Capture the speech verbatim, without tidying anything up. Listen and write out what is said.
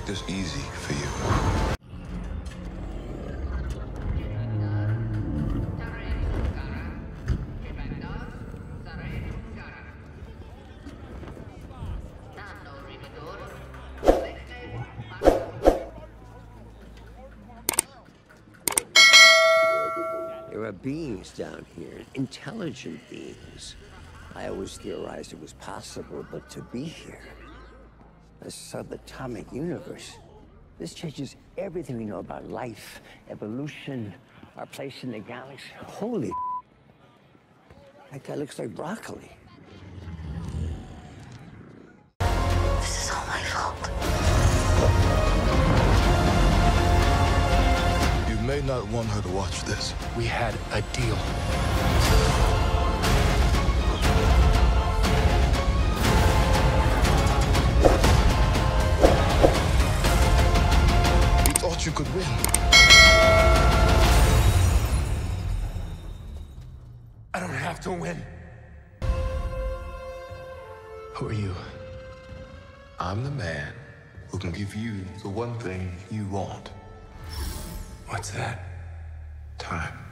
this easy for you. There are beings down here, intelligent beings. I always theorized it was possible, but to be here, a subatomic universe, this changes everything we know about life, evolution, our place in the galaxy. Holy, that guy looks like broccoli. This is all my fault. You may not want her to watch this. We had a deal. We thought you could win. I don't have to win. Who are you? I'm the man who can give you the one thing you want. What's that? Time.